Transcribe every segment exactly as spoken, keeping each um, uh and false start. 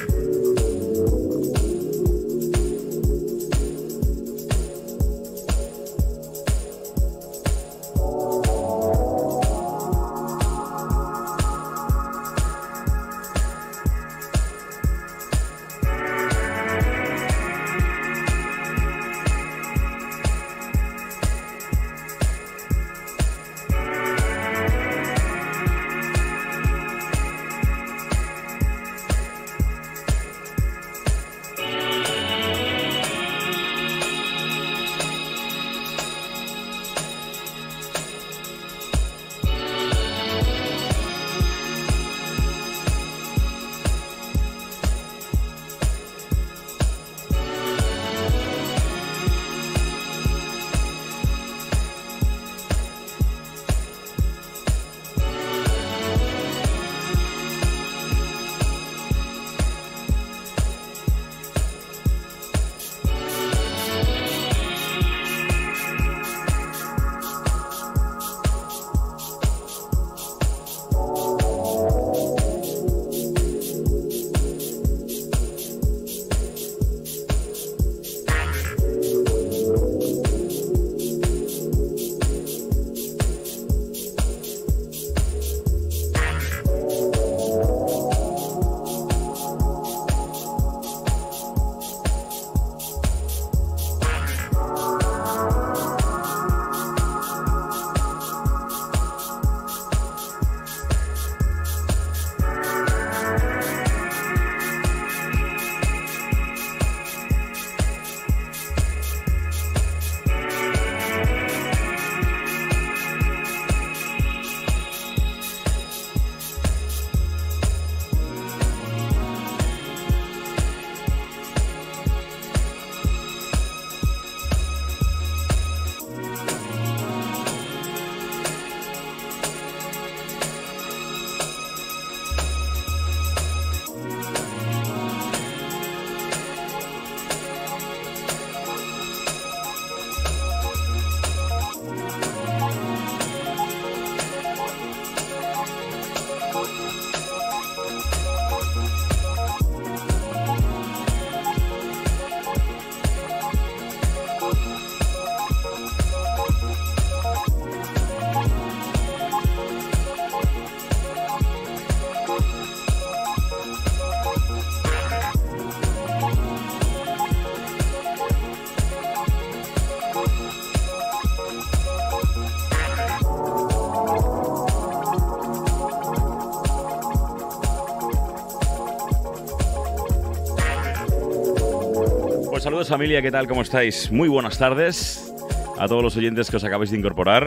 Pues saludos familia, ¿qué tal? ¿Cómo estáis? Muy buenas tardes a todos los oyentes que os acabáis de incorporar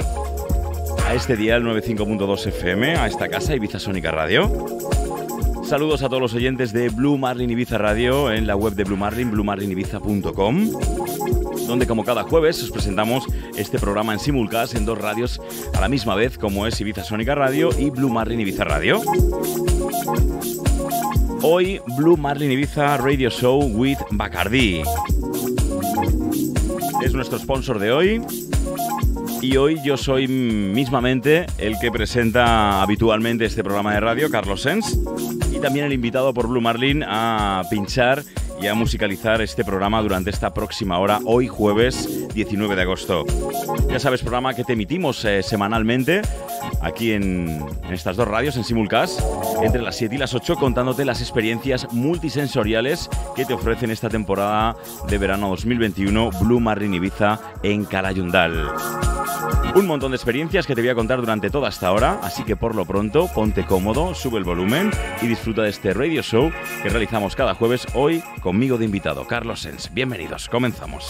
a este dial noventa y cinco punto dos F M, a esta casa Ibiza Sónica Radio. Saludos a todos los oyentes de Blue Marlin Ibiza Radio en la web de Blue Marlin, blue marlin ibiza punto com, donde como cada jueves os presentamos este programa en simulcast en dos radios a la misma vez, como es Ibiza Sónica Radio y Blue Marlin Ibiza Radio. Hoy, Blue Marlin Ibiza Radio Show with Bacardi. Es nuestro sponsor de hoy. Y hoy yo soy mismamente el que presenta habitualmente este programa de radio, Carlos Sens, y también el invitado por Blue Marlin a pinchar y a musicalizar este programa durante esta próxima hora, hoy jueves diecinueve de agosto. Ya sabes, programa que te emitimos eh, semanalmente aquí en, en estas dos radios, en simulcast, entre las siete y las ocho, contándote las experiencias multisensoriales que te ofrecen esta temporada de verano dos mil veintiuno Blue Marlin Ibiza en Calayundal. Un montón de experiencias que te voy a contar durante toda esta hora, así que por lo pronto ponte cómodo, sube el volumen y disfruta de este radio show que realizamos cada jueves, hoy conmigo de invitado, Carlos Sens. Bienvenidos, comenzamos.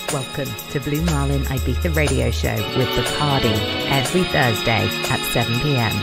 Welcome to Blue Marlin Ibiza Radio Show with Bacardi every Thursday at seven p m.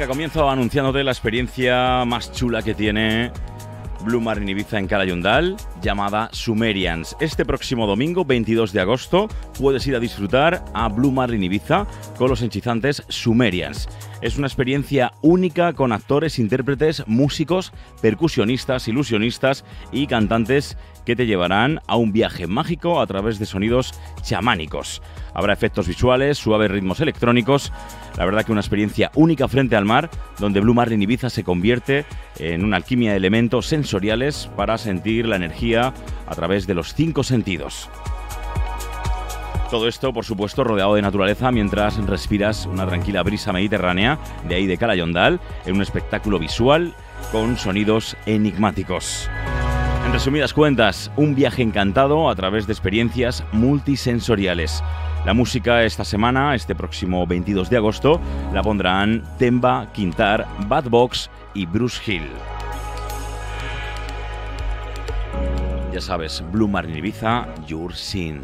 Venga, comienzo anunciándote la experiencia más chula que tiene Blue Marlin Ibiza en Cala Yondal, llamada Sumerians. Este próximo domingo, veintidós de agosto, puedes ir a disfrutar a Blue Marlin Ibiza con los enchizantes Sumerians. Es una experiencia única con actores, intérpretes, músicos, percusionistas, ilusionistas y cantantes que te llevarán a un viaje mágico a través de sonidos chamánicos. Habrá efectos visuales, suaves ritmos electrónicos. La verdad que una experiencia única frente al mar, donde Blue Marlin Ibiza se convierte en una alquimia de elementos sensoriales para sentir la energía a través de los cinco sentidos. Todo esto, por supuesto, rodeado de naturaleza mientras respiras una tranquila brisa mediterránea de ahí de Cala Yondal, en un espectáculo visual con sonidos enigmáticos. En resumidas cuentas, un viaje encantado a través de experiencias multisensoriales. La música esta semana, este próximo veintidós de agosto, la pondrán Temba, Quintar, Bad Box y Bruce Hill. Ya sabes, Blue Marlin Ibiza, Your Sin.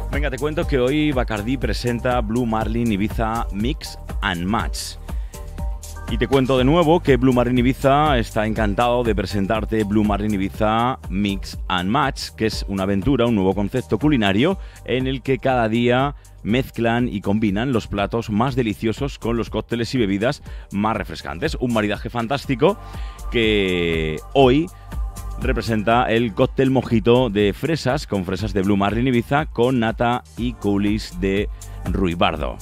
Venga, te cuento que hoy Bacardí presenta Blue Marlin Ibiza Mix and Match. Y te cuento de nuevo que Blue Marlin Ibiza está encantado de presentarte Blue Marlin Ibiza Mix and Match, que es una aventura, un nuevo concepto culinario en el que cada día mezclan y combinan los platos más deliciosos con los cócteles y bebidas más refrescantes. Un maridaje fantástico que hoy representa el cóctel mojito de fresas, con fresas de Blue Marlin Ibiza, con nata y coulis de ruibardo.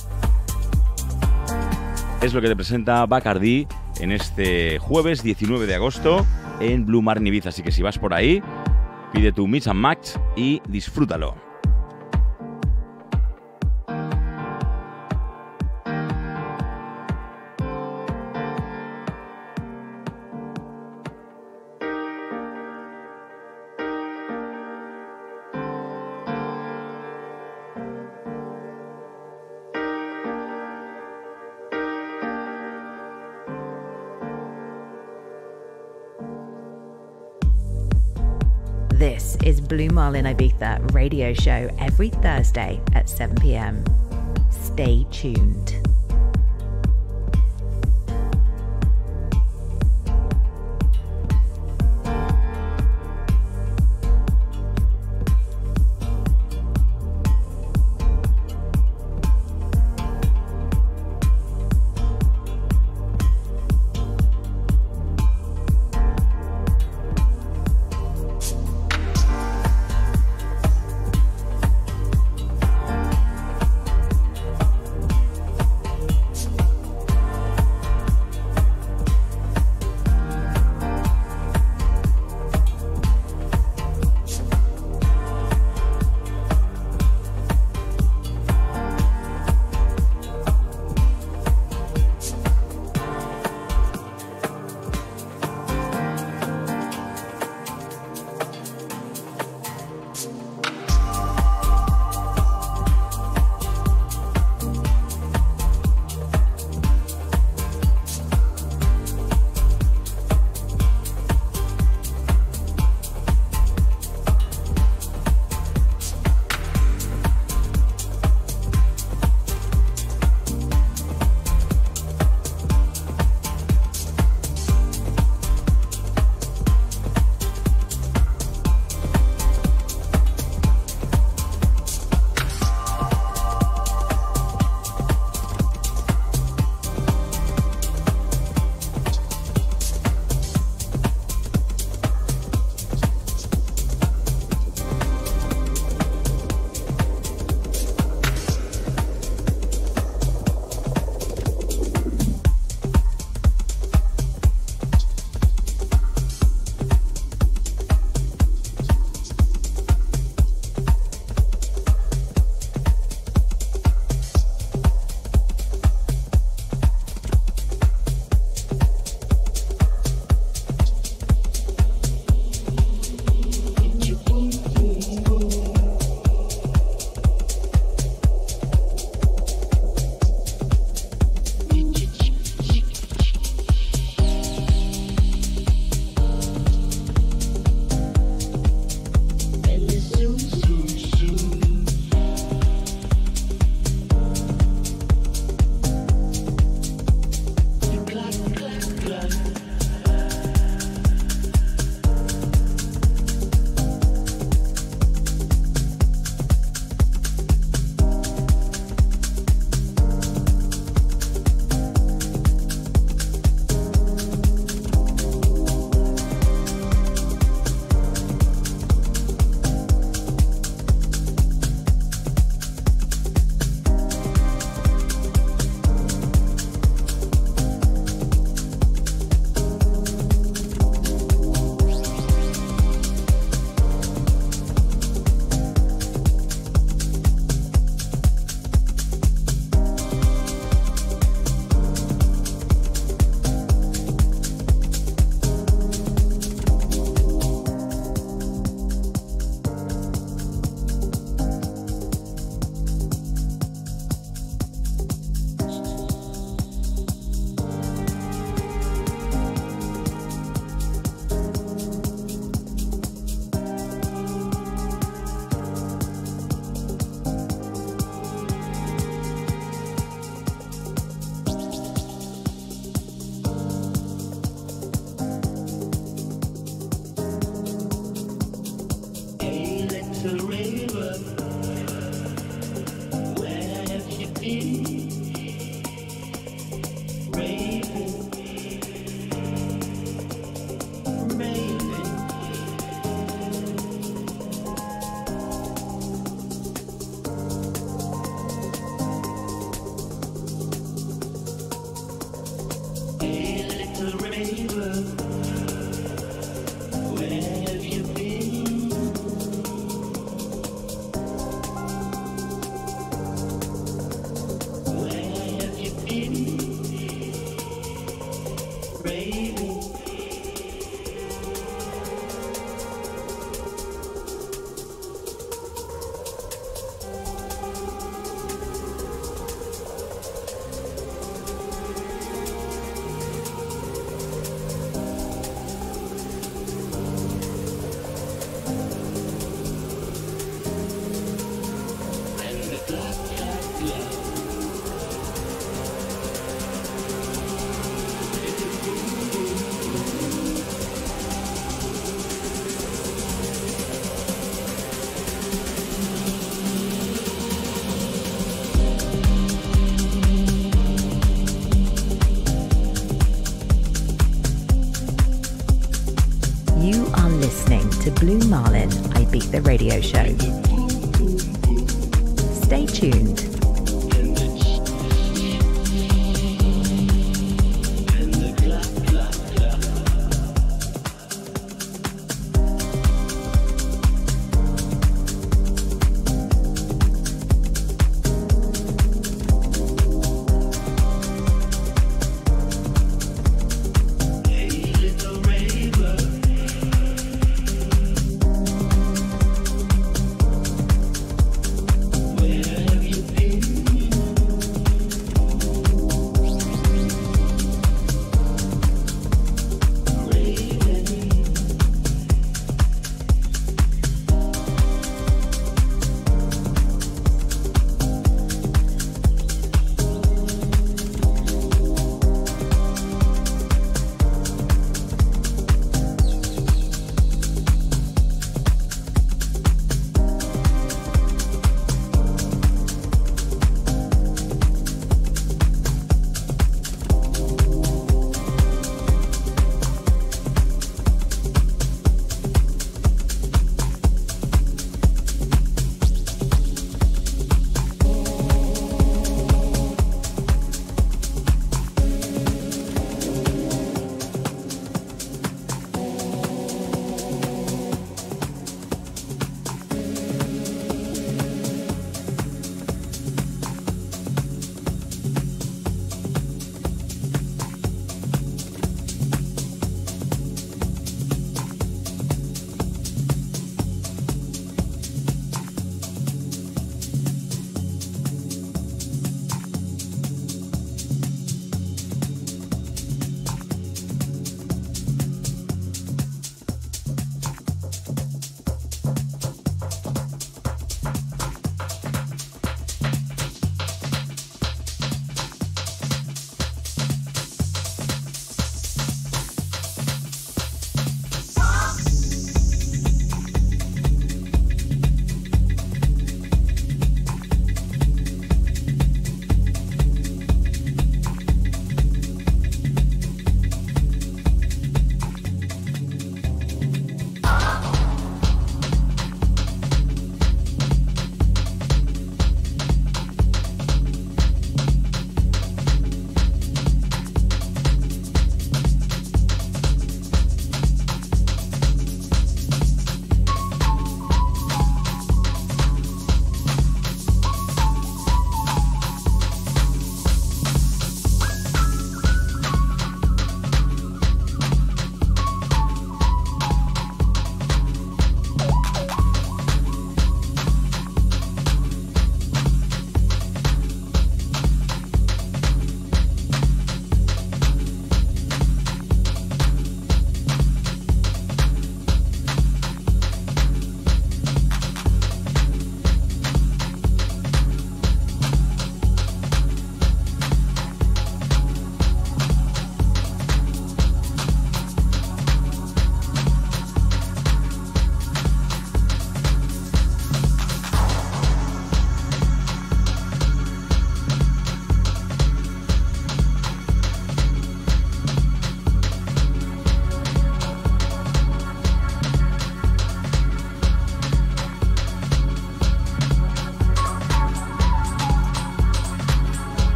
Es lo que te presenta Bacardí en este jueves diecinueve de agosto en Blue Marlin Ibiza. Así que si vas por ahí, pide tu Mix and Match y disfrútalo. This is Blue Marlin Ibiza radio show every Thursday at seven p.m. Stay tuned. Blue Marlin Ibiza Radio Show. Stay tuned. Where have you been?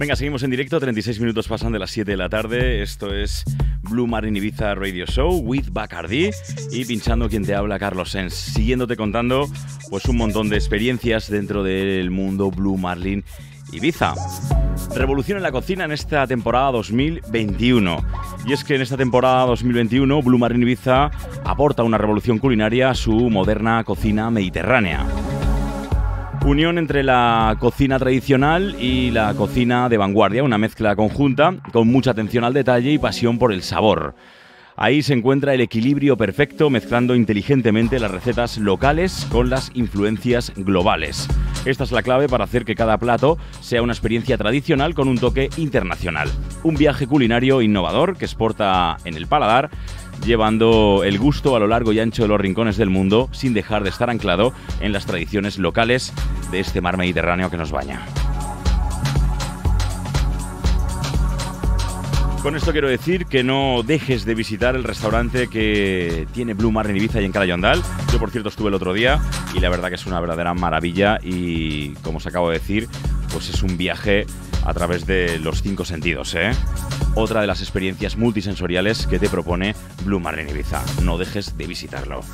Venga, seguimos en directo, treinta y seis minutos pasan de las siete de la tarde. Esto es Blue Marlin Ibiza Radio Show with Bacardi y pinchando quien te habla, Carlos Sens, siguiéndote contando pues un montón de experiencias dentro del mundo Blue Marlin Ibiza. Revolución en la cocina en esta temporada dos mil veintiuno. Y es que en esta temporada dos mil veintiuno Blue Marlin Ibiza aporta una revolución culinaria a su moderna cocina mediterránea. Unión entre la cocina tradicional y la cocina de vanguardia, una mezcla conjunta con mucha atención al detalle y pasión por el sabor. Ahí se encuentra el equilibrio perfecto, mezclando inteligentemente las recetas locales con las influencias globales. Esta es la clave para hacer que cada plato sea una experiencia tradicional con un toque internacional. Un viaje culinario innovador que exporta en el paladar, llevando el gusto a lo largo y ancho de los rincones del mundo, sin dejar de estar anclado en las tradiciones locales de este mar Mediterráneo que nos baña. Con esto quiero decir que no dejes de visitar el restaurante que tiene Blue Marlin Ibiza y en Cala Yondal. Yo, por cierto, estuve el otro día y la verdad que es una verdadera maravilla y, como os acabo de decir, pues es un viaje a través de los cinco sentidos, ¿eh? Otra de las experiencias multisensoriales que te propone Blue Marlin Ibiza. No dejes de visitarlo.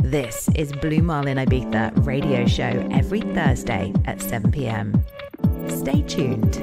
This is Blue Marlin Ibiza radio show every Thursday at seven p m. Stay tuned.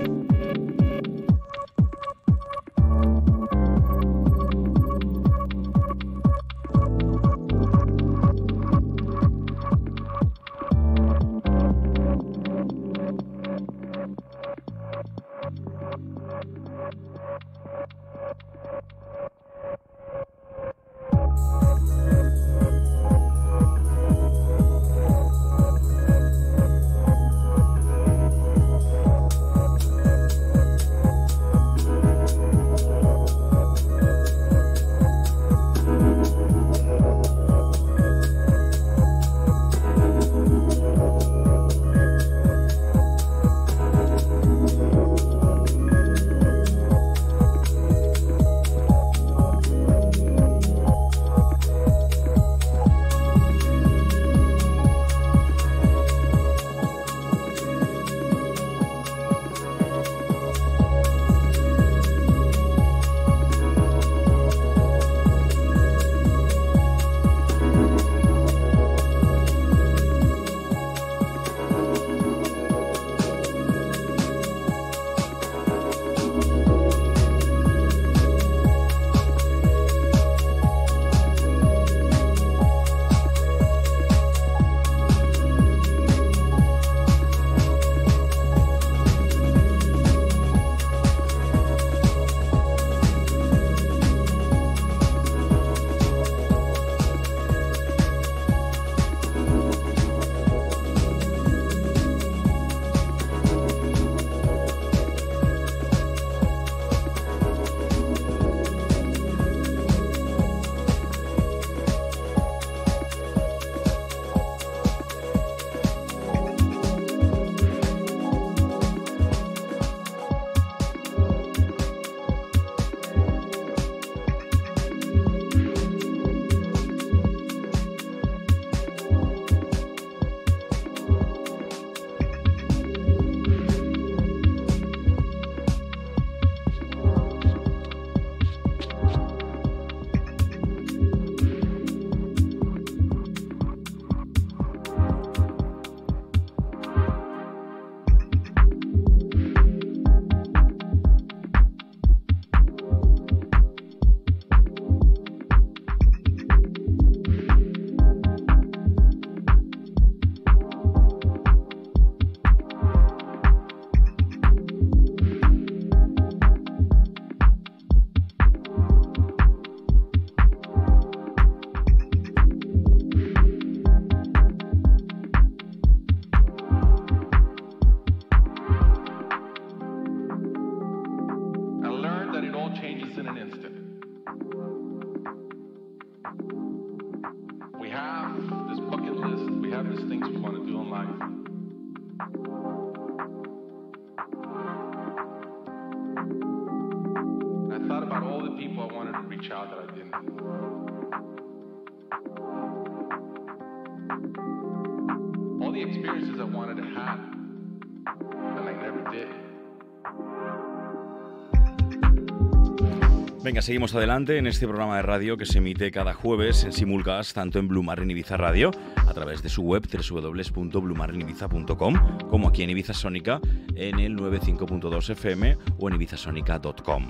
Venga, seguimos adelante en este programa de radio que se emite cada jueves en simulcast tanto en Blue Marlin Ibiza Radio a través de su web doble u doble u doble u punto blue marlin ibiza punto com como aquí en Ibiza Sónica en el noventa y cinco punto dos F M o en ibizasonica punto com.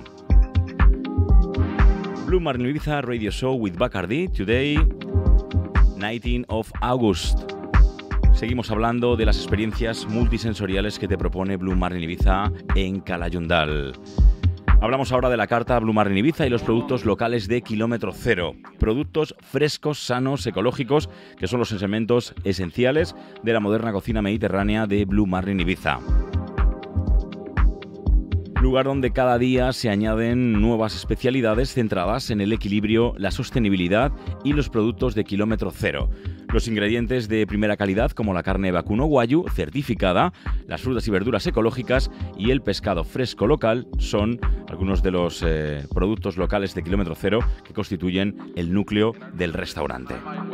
Blue Marlin Ibiza Radio Show with Bacardi, today, nineteenth of August. Seguimos hablando de las experiencias multisensoriales que te propone Blue Marlin Ibiza en Calayundal. Hablamos ahora de la carta Blue Marlin Ibiza y los productos locales de kilómetro cero. Productos frescos, sanos, ecológicos, que son los elementos esenciales de la moderna cocina mediterránea de Blue Marlin Ibiza. Lugar donde cada día se añaden nuevas especialidades centradas en el equilibrio, la sostenibilidad y los productos de kilómetro cero. Los ingredientes de primera calidad como la carne vacuno guayu certificada, las frutas y verduras ecológicas y el pescado fresco local son algunos de los eh, productos locales de kilómetro cero que constituyen el núcleo del restaurante.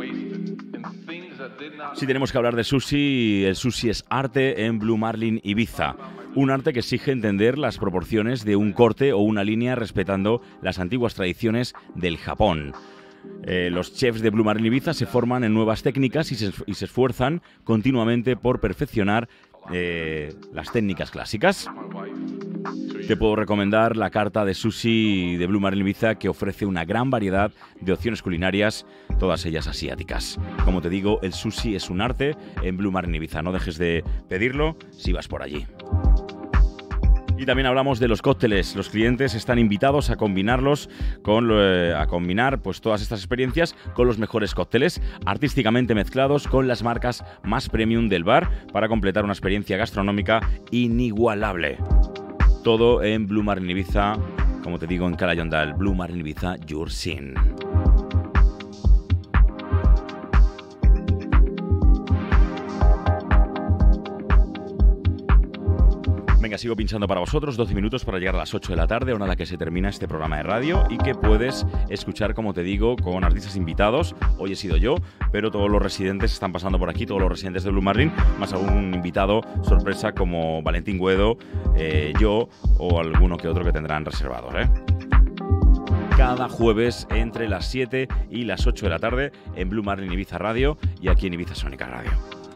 Si tenemos que hablar de sushi, el sushi es arte en Blue Marlin Ibiza. Un arte que exige entender las proporciones de un corte o una línea respetando las antiguas tradiciones del Japón. Eh, los chefs de Blue Marlin Ibiza se forman en nuevas técnicas y se, y se esfuerzan continuamente por perfeccionar eh, las técnicas clásicas. Te puedo recomendar la carta de sushi de Blue Marlin Ibiza, que ofrece una gran variedad de opciones culinarias, todas ellas asiáticas. Como te digo, el sushi es un arte en Blue Marlin Ibiza. No dejes de pedirlo si vas por allí. Y también hablamos de los cócteles. Los clientes están invitados a combinarlos con eh, a combinar pues todas estas experiencias con los mejores cócteles, artísticamente mezclados con las marcas más premium del bar, para completar una experiencia gastronómica inigualable. Todo en Blue Marlin Ibiza, como te digo, en Cala Yondal. Blue Marlin Ibiza, your sin. Venga, sigo pinchando para vosotros, doce minutos para llegar a las ocho de la tarde, hora a la que se termina este programa de radio y que puedes escuchar, como te digo, con artistas invitados. Hoy he sido yo, pero todos los residentes están pasando por aquí, todos los residentes de Blue Marlin, más algún invitado sorpresa como Valentín Guedo, eh, yo o alguno que otro que tendrán reservados, ¿eh? Cada jueves entre las siete y las ocho de la tarde en Blue Marlin Ibiza Radio y aquí en Ibiza Sónica Radio.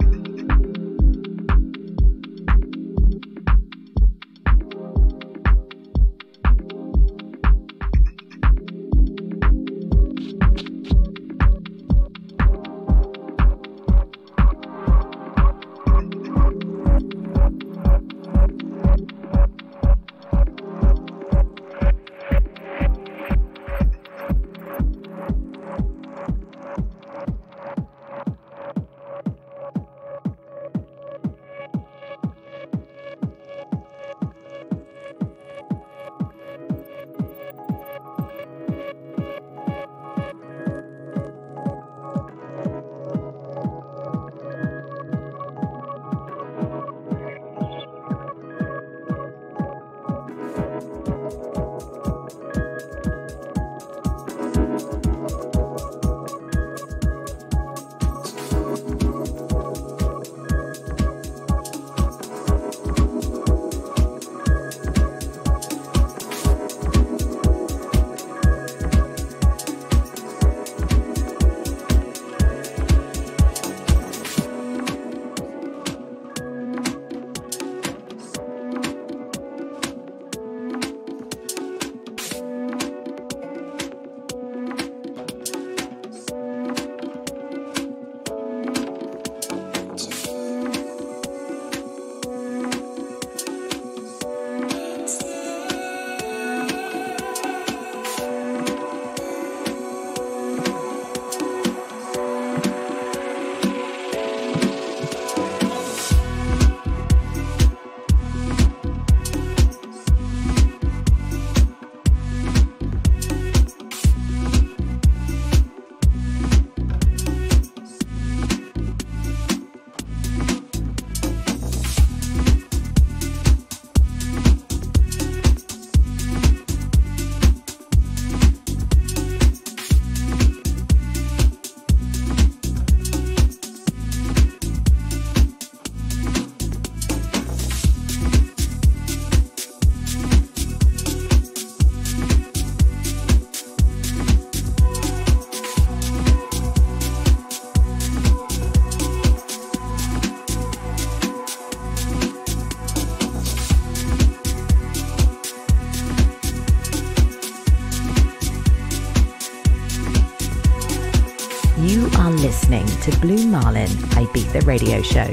You are listening to Blue Marlin Ibiza Radio Show.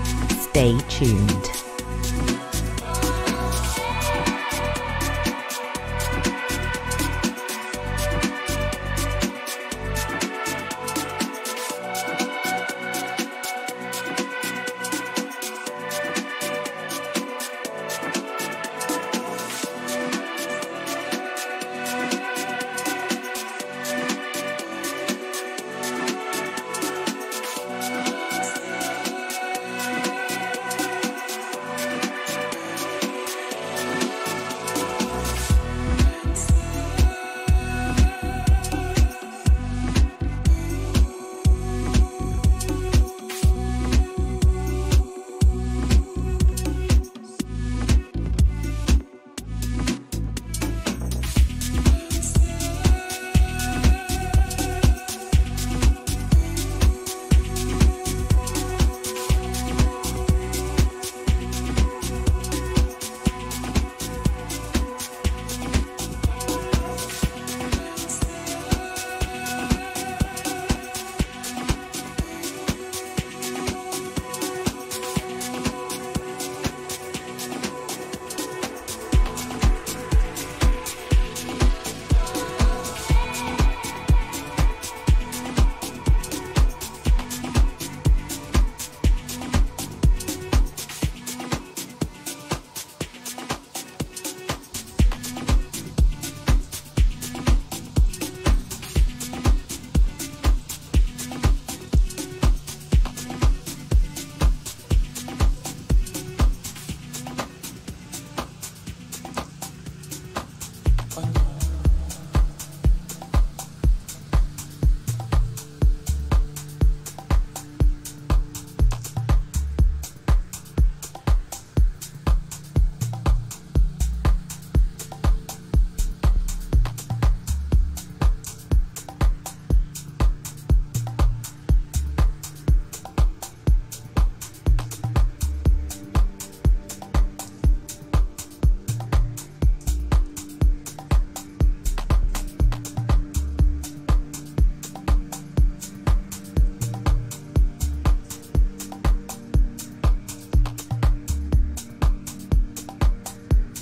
Stay tuned.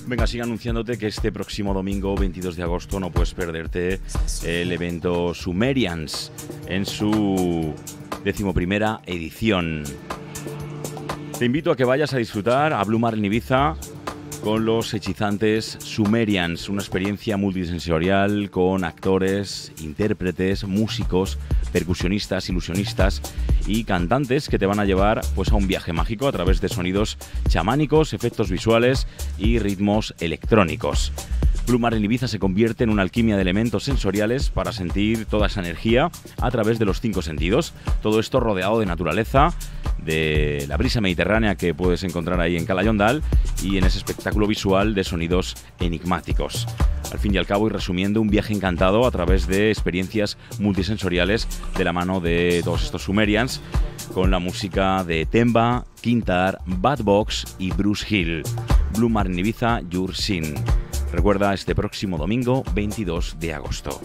Venga, sigue anunciándote que este próximo domingo veintidós de agosto no puedes perderte el evento Sumerians en su decimoprimera edición. Te invito a que vayas a disfrutar a Blue Marlin Ibiza con los hechizantes Sumerians, una experiencia multisensorial con actores, intérpretes, músicos, percusionistas, ilusionistas y cantantes que te van a llevar pues a un viaje mágico a través de sonidos chamánicos, efectos visuales y ritmos electrónicos. Blue Marlin Ibiza se convierte en una alquimia de elementos sensoriales para sentir toda esa energía a través de los cinco sentidos. Todo esto rodeado de naturaleza, de la brisa mediterránea que puedes encontrar ahí en Cala Llondal y en ese espectáculo visual de sonidos enigmáticos. Al fin y al cabo, y resumiendo, un viaje encantado a través de experiencias multisensoriales de la mano de todos estos Sumerians, con la música de Temba, Quintar, Bad Box y Bruce Hill. Blue Marlin Ibiza, Your Sin. Recuerda, este próximo domingo veintidós de agosto.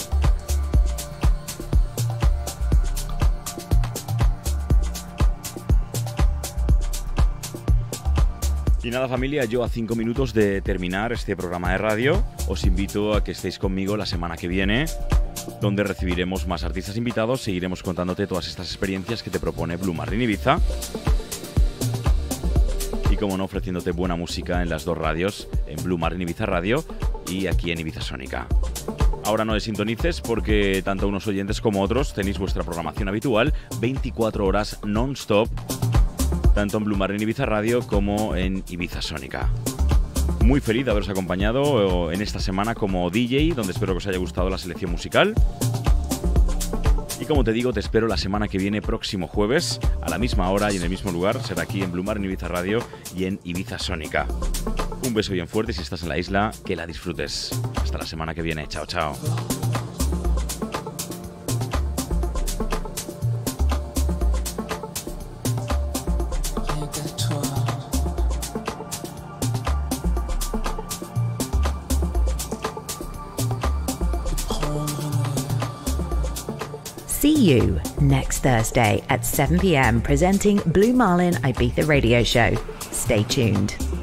Y nada, familia, yo a cinco minutos de terminar este programa de radio os invito a que estéis conmigo la semana que viene, donde recibiremos más artistas invitados, seguiremos contándote todas estas experiencias que te propone Blue Marlin Ibiza y, como no, ofreciéndote buena música en las dos radios, en Blue Marlin Ibiza Radio y aquí en Ibiza Sónica. Ahora no desintonices porque tanto unos oyentes como otros tenéis vuestra programación habitual veinticuatro horas non-stop, tanto en Blue Marlin Ibiza Radio como en Ibiza Sónica. Muy feliz de haberos acompañado en esta semana como D J, donde espero que os haya gustado la selección musical. Y como te digo, te espero la semana que viene, próximo jueves, a la misma hora y en el mismo lugar. Será aquí en Blue Marlin Ibiza Radio y en Ibiza Sónica. Un beso bien fuerte si estás en la isla, que la disfrutes. Hasta la semana que viene. Chao, chao. See you next Thursday at seven p m presenting Blue Marlin Ibiza Radio Show. Stay tuned.